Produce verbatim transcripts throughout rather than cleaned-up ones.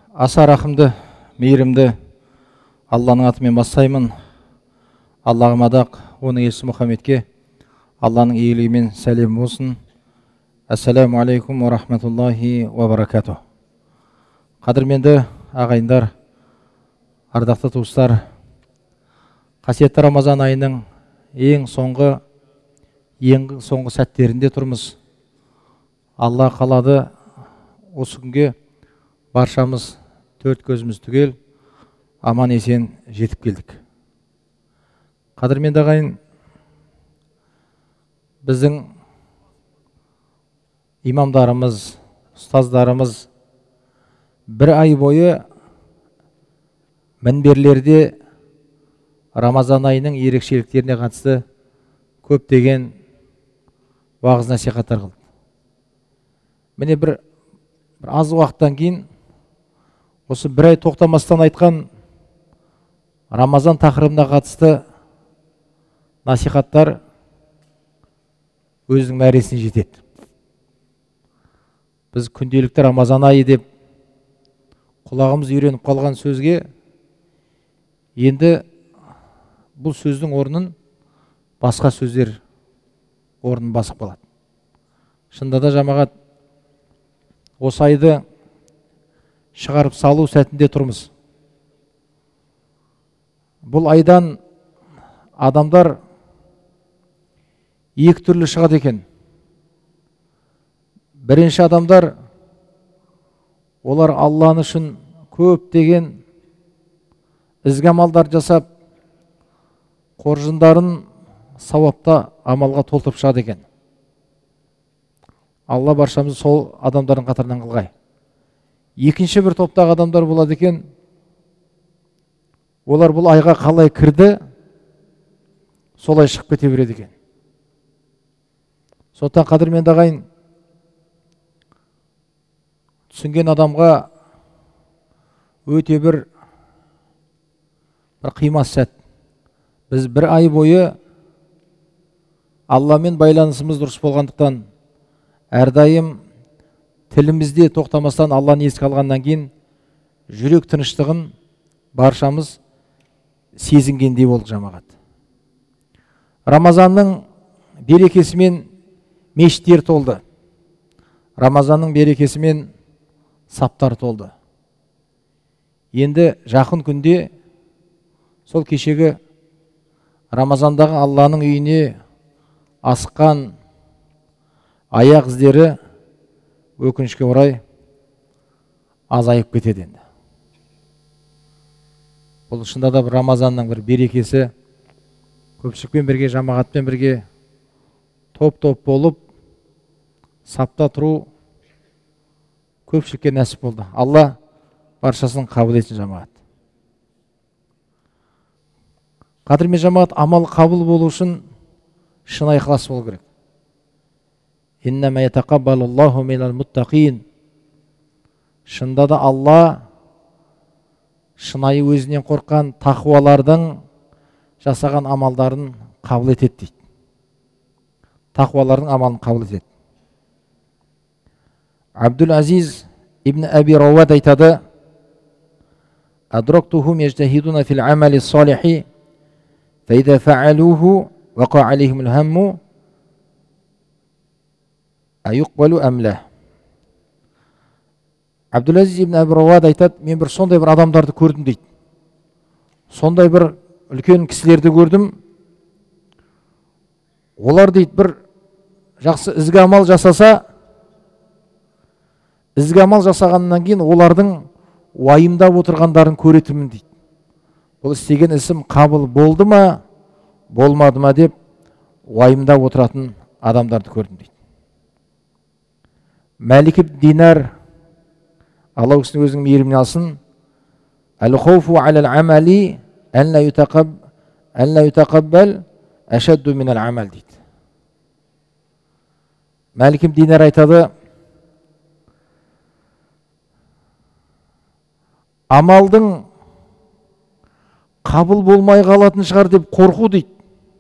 Аса рахымды, мейірімді Алланың атымен бастаймын. Аллаға мадақ, оның елшісі Мұхаммедке Алланың игілігімен сәлем болсын. Ассаламу алейкум ва рахматуллахи ва баракату. Қадірменді ағайындар, ардақты туыстар, қасиетті Рамазан айының ең соңғы ең соңғы сәттерінде тұрмыз. Алла қалады осы күнге баршамыз төрт көзіміз түгел аман есен жетіп келдік. Қадірменді ағайын, біздің имамдарымыз, ұстаздарымыз бір ай бойы мінберлерде Рамазан айының ерекшеліктеріне қатысты көптеген уағыз насихаттар қылды. Міне бір, бір аз уақыттан кейін осы бір ай тоқтамастан айтқан Рамазан тақырыбына қатысты насихаттар өзінің мәресіне жетеді. Біз күнделікті Рамазан айы деп құлағымыз үйреніп қалған сөзге енді бұл сөздің орнын басқа сөздер орнын басып қалады. Шынында да жамағат, осы айды шығарып салу сәтінде тұрмыз. Бұл айдан адамдар екі түрлі шығады екен. Бірінші адамдар, олар Алланы үшін көптеген ізгі амалдар жасап, қоржындарын сауапта амалға толтырып шығады екен. Алла баршамыз сол адамдардың қатарынан қылғай. Екінші бір топтағы адамдар болады екен. Олар бұл айға қалай кірді, солай шығып кете береді екен. Сондықтан қадірменді ағайын, түсінген адамға өте бір бір қимас сәт. Біз бір ай бойы Алламен байланысымыз дұрыс болғандықтан, әрдайым тілімізде тоқтамастан Алланы еске алғаннан кейін жүрек тыныштығын баршамыз сезінгендей болдық жамағат. Рамазанның берекесімен мешіттер толды. Рамазанның берекесімен саптар толды. Енді жақын күнде сол кешегі Рамазандағы Алланың үйіне асқан аяқ іздері өкінішке орай азайып кетеді енді. Бұл шында да бір Рамазанның бір берекесі, көпшілікпен бірге, жамағатпен бірге топ-топ болып сапта тұру көпшілікке нәсіп болды. Алла баршасын қабыл етсін жамағат. Қадірмен жамағат, амал қабыл болу үшін шынайы ықылас болу керек. Иннама ятақаббалуллаху минал муттақин. Шында да Алла шынайы өзінен қорққан тақуалардың жасаған амалдарын қабыл етеді дейді. Тақуалардың амалын қабыл етеді. Абдул Азиз ибн Аби Рауад айтады: Адроктухум яжтахидуна фил амали салихи, фаида фаалуху вақа алейхимул хамму айуқбалу әмлә. Абдул Азиз ибн Аби Рауад айтады: мен бір сондай бір адамдарды көрдім дейді. Сондай бір үлкен кісілерді көрдім. Олар дейді бір жақсы ізгі амал жасаса, ізгі амал жасағаннан кейін олардың уайымдап отырғандарын көретімін дейді. Бұл істеген ісім қабыл болды ма, болмады ма деп уайымдап отыратын адамдарды көрдім дейді. Мәлик ибн Динар, Алла кісінің өзінің мейіріміне алсын, әл-хауфу алал амали ән ла ютақаббал әшадду минал амал дейді. Мәлик ибн Динар айтады: амалдың қабыл болмай қалатын шығар деп қорқу дейді.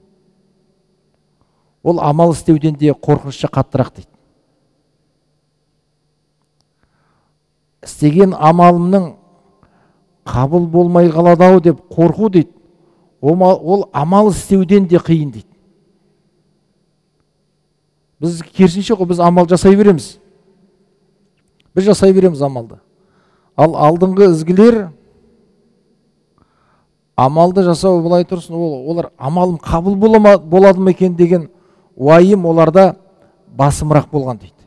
Ол амал істеуден де қорқынышты қаттырақ дейді. істеген амалымның қабыл болмай қалады ау деп қорқу дейді, ол амал істеуден де қиын дейді. Біз керісінше ғой, біз амал жасай береміз. Біз жасай береміз амалды. Ал алдыңғы ізгілер амалды жасау былай тұрсын, олар амалым қабыл болады ма екен деген уайым оларда басымырақ болған дейді.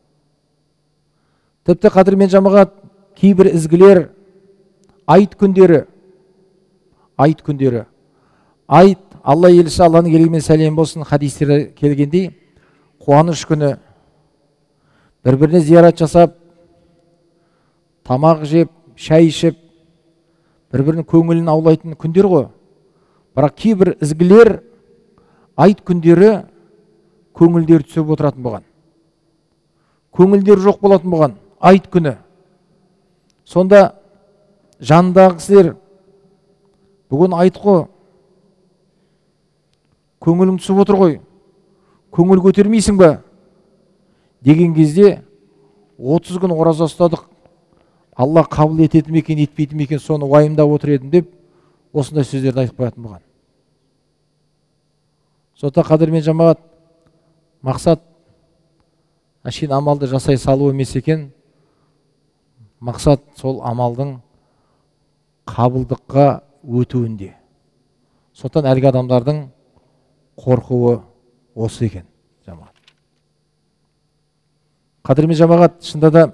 Тіпті қадірмен жамағат, кейбір ізгілер айт күндері, айт күндері, айт, Алла елші Алланың елімен сәлем болсын, хадистері келгендей, қуаныш күні бір-біріне зиярат жасап, тамақ жеп, шай ішіп, бір-бірінің көңілін аулайтын күндер ғой. Бірақ кейбір ізгілер айт күндері көңілдері түсіп отыратын болған. Көңілдері жоқ болатын болған айт күні. Сонда жанындағы кісілер, бүгін айт қой, көңілің түсіп отыр ғой, көңіл көтермейсің ба деген кезде отыз күн ораза ұстадық, Алла қабыл етеді ме екен, етпейді ме екен, соны уайымдап отыр едім деп, осындай сөздерді айтып қоятын болған. Сондықтан қадірмен жамағат, мақсат әшейін амалды жасай салу емес екен, мақсат сол амалдың қабылдыққа өтуінде. Сондықтан әлгі адамдардың қорқуы осы екен, жамағат. Қадірмен жамағат, шында да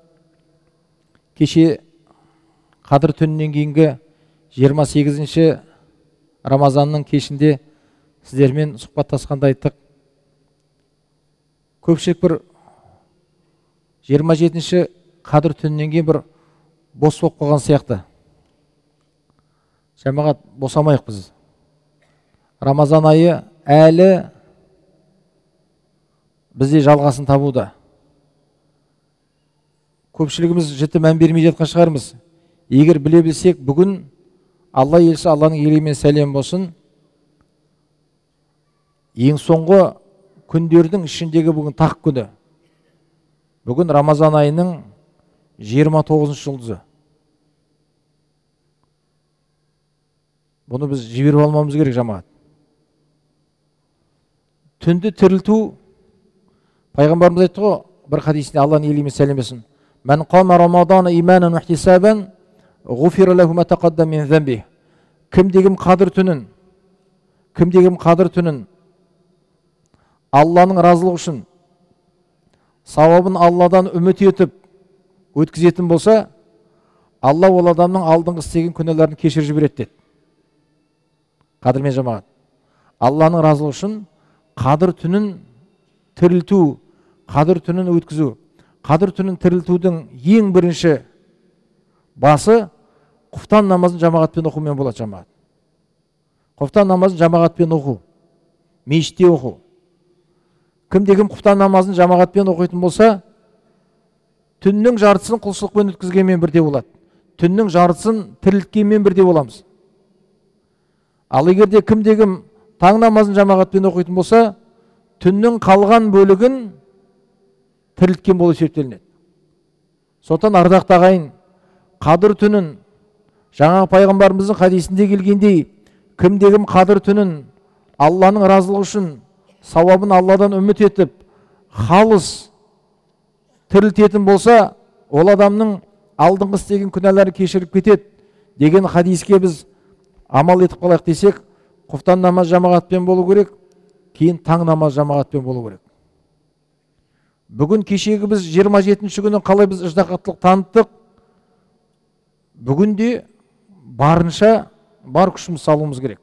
кеше қадір түнінен кейінгі жиырма сегізінші Рамазанның кешінде сіздермен сұхбаттасқанда айттық. Көпшілік бір жиырма жетінші қадір түнінен кейін бір бос болып қалған сияқты. Жамағат, босамайық біз. Рамазан айы әлі бізде жалғасын табуда. Көпшілігіміз жіті мән бермей жатқан шығармыз. Егер біле білсек, бүгін Алла елші Алланың елімен сәлем болсын, ең соңғы күндердің ішіндегі бүгін тақ күні. Бүгін Рамазан айының жиырма тоғызыншы жұлдызы. Бұны біз жіберіп алмамыз керек, жамағат. Түнді тірілту, пайғамбарымыз айтты ғой, бір хадисінде, Алланың елімен сәлем болсын, Мән қама Рамадана иманан уахтисабан ғуфира лаху ма тақаддама мин замбих. Кімдегім қадір түнін, кімдегім қадір түнін Алланың разылығы үшін сауабын Алладан үміт етіп өткізетін болса, Алла ол адамның алдыңғы істеген күнәларын кешіріп жібереді деді. Қадірмен жамағат, Алланың разылығы үшін қадір түнін тірілту, қадір түнін өткізу. Қадір түнін тірілтудің ең бірінші басы құфтан намазын жамағатпен оқумен болады, жамағат. Құфтан намазын жамағатпен оқу, мешітте оқу. Кімде-кім құфтан намазын жамағатпен оқитын болса, түннің жартысын құлшылықпен өткізгенмен бірде болады. Түннің жартысын тірілткенмен бірде боламыз. Ал егерде кімде-кім таң намазын жамағатпен оқитын болса, түннің қалған бөлігін тірілткен болып есептелінеді. Сондықтан ардақты ағайын, қадір түнін, жаңа пайғамбарымыздың хадисінде келгендей, кімде-кім қадір түнін Алланың разылығы үшін сауабын Алладан үміт етіп, халыс тірілтетін болса, ол адамның алдыңғы істеген күнәлары кешіріп кетеді деген хадиске біз амал етіп қалайық десек, құфтан намаз жамағатпен болу керек, кейін таң намаз жамағатпен болу керек. Бүгін кешегі біз жиырма жетінші күні қалай біз ыждағаттылық таныттық, бүгінде барынша бар күшіміз салуымыз керек.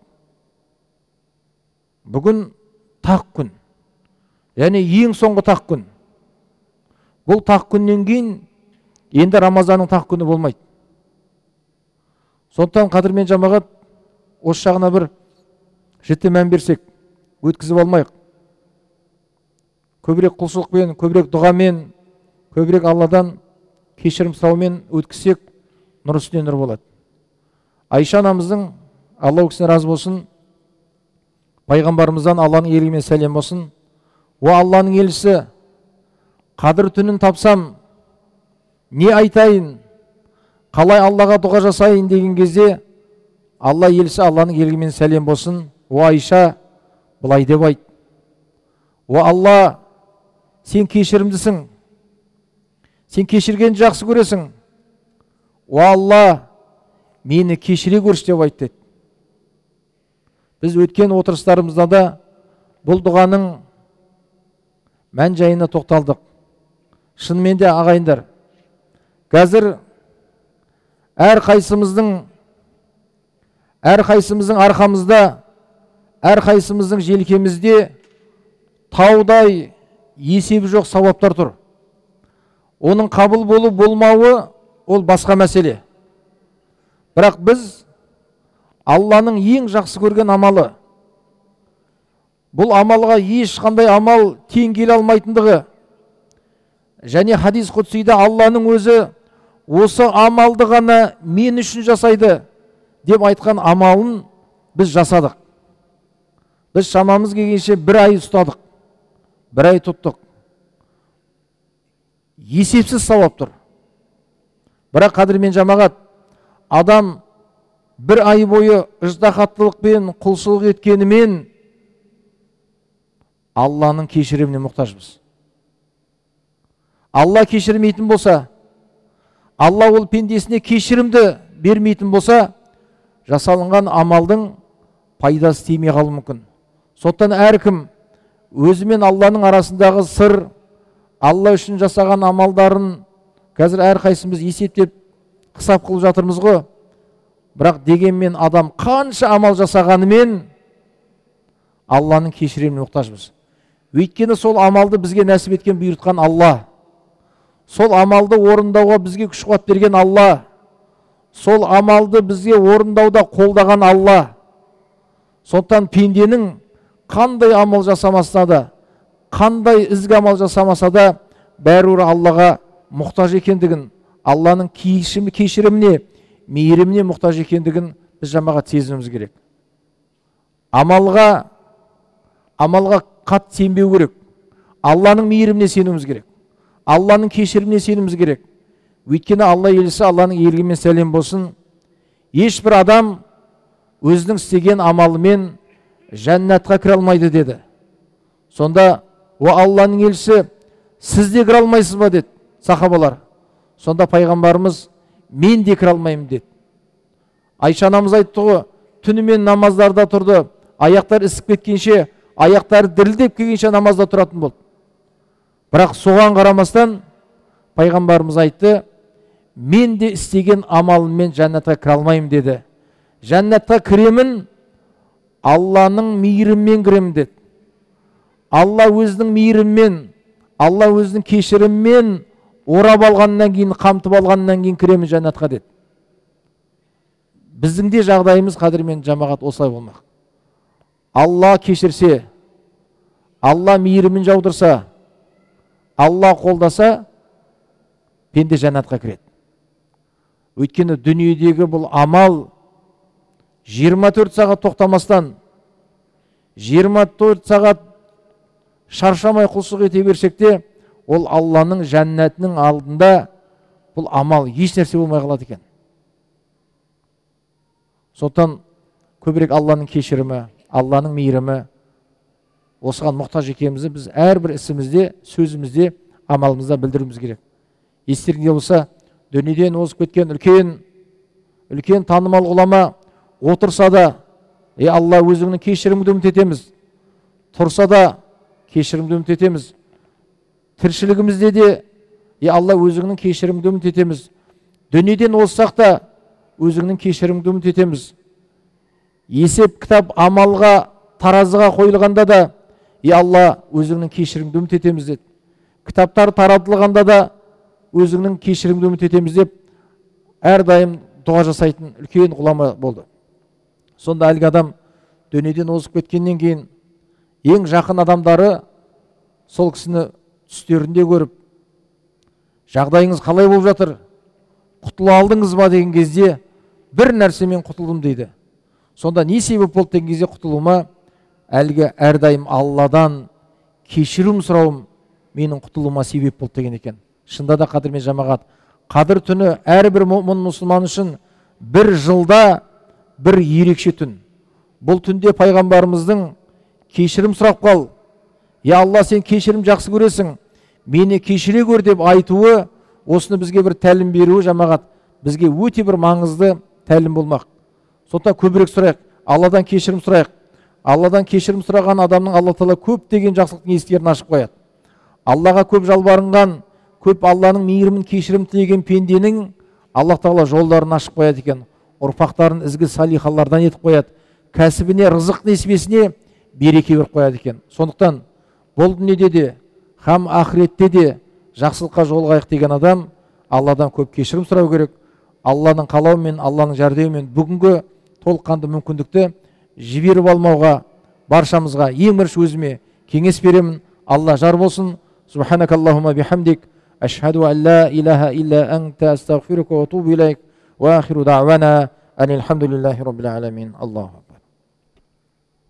Бүгін тақ күн, яғни ең соңғы тақ күн. Бұл тақ күннен кейін енді Рамазанның тақ күні болмайды. Сондықтан қадірмен жамағат, осы жағына бір жіті мән берсек, өткізіп алмайық. Көбірек құлшылықпен, көбірек дұғамен, көбірек Алладан кешірім сұраумен өткізсек, нұр үстіне нұр болады. Айша анамыздың, Алла өксіне разы болсын, пайғамбарымыздан Алланың елімен сәлем болсын, о Алланың елшісі, қадір түнін тапсам, не айтайын, қалай Аллаға дұға жасайын деген кезде Алла елшісі Алланың елігімен сәлем болсын, о Айша былай деп айт: о Алла, сен кешірімдісің, сен кешіргенді жақсы көресің, о Алла, мені кешіре көрші деп айт деді. Біз өткен отырыстарымызда да бұл дұғаның мән жайына тоқталдық. Шынымен де ағайындар, қазір әр қайсымыздың әр қайсымыздың арқамызда, әр қайсымыздың желкемізде таудай есебі жоқ сауаптар тұр. Оның қабыл болу болмауы ол басқа мәселе. Бірақ біз Алланың ең жақсы көрген амалы, бұл амалға ешқандай амал тең келе алмайтындығы, және хадис құдсида Алланың өзі осы амалды ғана мен үшін жасайды деп айтқан амалын біз жасадық. Біз шамамыз келгенше бір ай ұстадық, бір ай тұттық. Есепсіз сауап тұр. Бірақ қадірмен жамағат, адам бір ай бойы ыждахаттылықпен құлшылық еткенімен Алланың кешіріміне мұқтажбыз. Алла кешірмейтін болса, Алла ол пендесіне кешірімді бермейтін болса, жасалынған амалдың пайдасы тимей қалуы мүмкін. Соттан әркім өзі мен Алланың арасындағы сыр, Алла үшін жасаған амалдарын қазір әр қайсымыз есептеп қысап қылып жатырмыз ғой. Бірақ дегенмен адам қанша амал жасағанымен Алланың кешіріміне мұқтажбыз. Өйткені сол амалды бізге нәсіп еткен, бұйыртқан Алла. Сол амалды орындауға бізге күш қуат берген Алла. Сол амалды бізге орындауда қолдаған Алла. Сондықтан пенденің қандай амал жасамаса да, қандай ізгі амал жасамаса да, бәрібір Аллаға мұқтаж екендігін, Алланың кешіріміне, мейіріміне мұқтаж екендігін біз жамағат сезінуіміз керек. Амалға амалға қат сенбеу керек. Алланың мейіріміне сенуіміз керек. Алланың кешіріміне сенуіміз керек. Өйткені Алла елшісі Алланың елігімен сәлем болсын, ешбір адам өзінің істеген амалымен жәннатқа кіре алмайды деді. Сонда о Алланың елшісі, сіз де кіре алмайсыз ба деді сахабалар. Сонда пайғамбарымыз, мен де кіре алмаймын деді. Айша анамыз айтты ғой, түнімен намаздарда тұрды, аяқтар ісіп кеткенше, аяқтары дірілдеп келгенше намазда тұратын болды. Бірақ соған қарамастан пайғамбарымыз айтты, мен де істеген амалыммен жәннатқа кіре алмаймын деді. Жәннатқа кіремін, Алланың мейіріммен кіремін деді. Алла өзінің мейіріммен, Алла өзінің кешіріммен орап алғаннан кейін, қамтып алғаннан кейін кіремін жәннатқа деді. Біздің де жағдайымыз қадірмен жамағат осылай болмақ. Алла кешірсе, Алла мейірімін жаудырса, Алла қолдаса, пенде жәннатқа кіреді. Өйткені дүниедегі бұл амал жиырма төрт сағат тоқтамастан, жиырма төрт сағат шаршамай құлшылық ете берсек те, ол Алланың жәннатының алдында бұл амал еш нәрсе болмай қалады екен. Сондықтан көбірек Алланың кешірімі, Алланың мейірімі, осыған мұқтаж екенімізді біз әрбір ісімізде, сөзімізде, амалымызда білдіруіміз керек. Естеріңізде болса, дүниеден озып кеткен үлкен үлкен танымал ғұлама отырса да, е Алла өзіңнің кешіріміңді үміт етеміз. Тұрса да кешірімді үміт етеміз. Тіршілігімізде де, е Алла өзіңнің кешірімді үміт етеміз. Дүниеден озсақ та өзіңнің кешірімді үміт етеміз. Есеп кітап амалға, таразыға қойылғанда да, е Алла өзіңнің кешірімді үміт етеміз деді. Кітаптар таратылғанда да өзіңнің кешірімді үміт етеміз деп әрдайым дұға жасайтын үлкен ғұлама болды. Сонда әлгі адам дүниеден озып кеткеннен кейін ең жақын адамдары сол кісіні түстерінде көріп, жағдайыңыз қалай болып жатыр, құтыла алдыңыз ба деген кезде, бір нәрсемен құтылдым дейді. Сонда не себеп болды деген кезде құтылуыма, әлгі әрдайым Алладан кешірім сұрауым менің құтылуыма себеп болды деген екен. Шында да қадірмен жамағат, Қадір түні әрбір мұмын мұсылман үшін бір жылда бір ерекше түн. Бұл түнде пайғамбарымыздың кешірім сұрап қал. Я Алла, сен кешірім жақсы көресің, мені кешіре көр деп айтуы, осыны бізге бір тәлім беруі жамағат, бізге өте бір маңызды тәлім болмақ. Сондықтан көбірек сұрайық, Алладан кешірім сұрайық. Алладан кешірім сұраған адамның Алла Тағала көп деген жақсылықтың есіктерін ашып қояды. Аллаға көп жалбарынған, көп Алланың мейірімін, кешірім тілеген пенденің Алла Тағала жолдарын ашып қояды екен. Ұрпақтарын ізгі салихалардан етіп қояды. Кәсібіне, рызық несібесіне береке беріп қояды екен. Сондықтан бұл дүниеде де, һәм ақыретте де жақсылыққа жолығайық деген адам Алладан көп кешірім сұрау керек. Алланың қалауымен, Алланың жәрдемімен бүгінгі толыққанды мүмкіндікті жіберіп алмауға баршамызға, ең бірінші өзіме кеңес беремін. Алла жар болсын. Субханакаллахумма бихамдик, ашхаду ан ла илаха илля анта, астағфирука ва атубу илайк, ва ахиру дa'вана анил хамдулиллахи раббил аламин. Аллаху